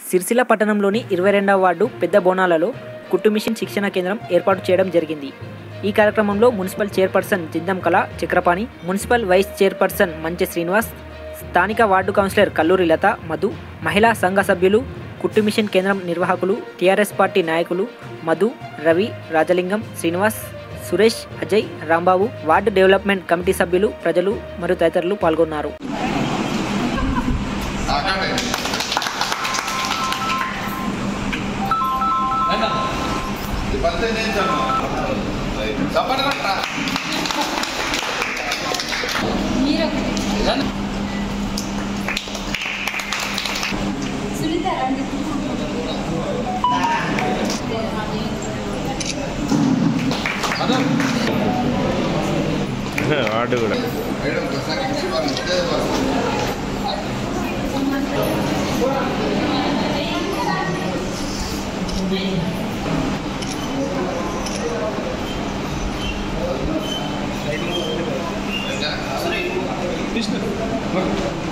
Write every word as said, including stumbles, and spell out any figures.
సిరిసిల్ల పట్టణంలోని ఇరవై రెండవ వార్డు పెద్ద బోనాలలో కుట్టు మిషన్ శిక్షణ కేంద్రం ఏర్పాటు చేయడం జరిగింది. ఈ కార్యక్రమంలో municipal chairperson Jindam Kala Chakrapani, municipal vice chairperson Manche Srinivas, స్థానిక వార్డు కౌన్సిలర్ కల్లూరి లత మధు, మహిళా సంఘ సభ్యులు, కుట్టు మిషన్ కేంద్రం నిర్వాహకులు, టీఆర్ఎస్ పార్టీ నాయకులు Madhu, Ravi, Rajalingam, Srinivas, Suresh, Ajay, Rambabu, ward development committee సభ్యులు, ప్రజలు మరియు తదితరులు పాల్గొన్నారు. వాడు కూడా Mister